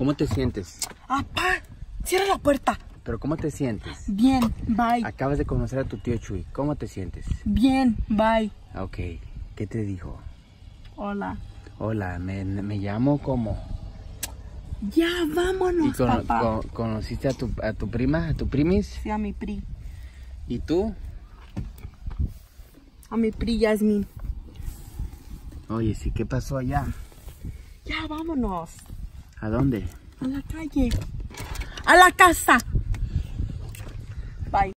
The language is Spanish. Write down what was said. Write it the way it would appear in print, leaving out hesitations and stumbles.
¿Cómo te sientes? Papá, cierra la puerta. ¿Pero cómo te sientes? Bien, bye. Acabas de conocer a tu tío Chuy. ¿Cómo te sientes? Bien, bye. Ok. ¿Qué te dijo? Hola. Hola, me llamo como... Ya, vámonos, papá. ¿Conociste a tu prima, a tu primis? Sí, a mi pri. ¿Y tú? A mi pri Yasmin. Oye, sí, ¿qué pasó allá? Ya, vámonos. ¿A dónde? A la calle. A la casa. Bye.